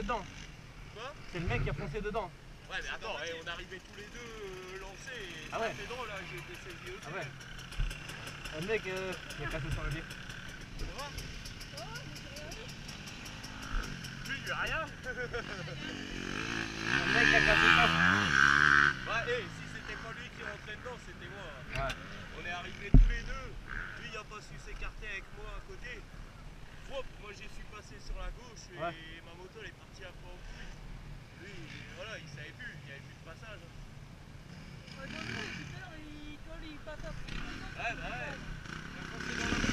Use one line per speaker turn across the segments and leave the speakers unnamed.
dedans.
Quoi?
C'est le mec qui a foncé dedans.
Ouais mais attends, on arrivait tous les deux lancés et
Ah ouais.
c'est drôle là, j'ai été saisi aussi.
Ah ouais. Le mec qui a cassé sur le pied.
Ça va? Lui il lui a rien.
Le mec qui a cassé ça.
Bah si c'était pas lui qui rentrait dedans, c'était moi.
Ouais.
On est arrivés tous les deux, lui il a pas su s'écarter avec moi à côté. Moi j'ai su passer sur la gauche et
Ouais.
ma moto elle est partie un peu en couille. Lui voilà, il savait plus, il n'y avait plus de passage. Ouais bah ouais. Il a foncé dans la moto.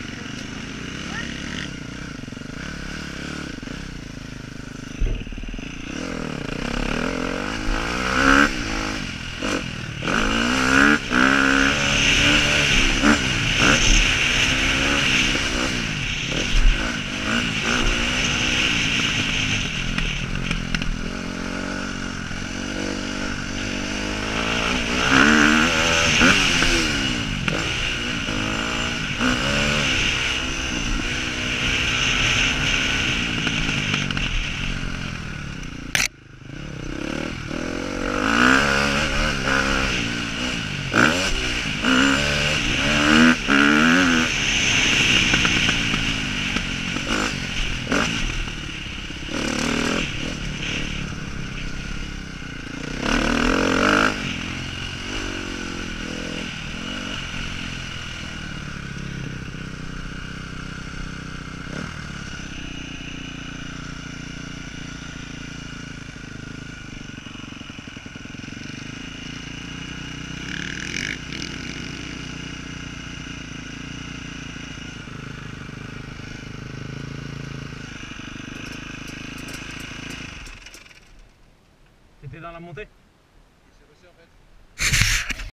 T'étais dans la montée?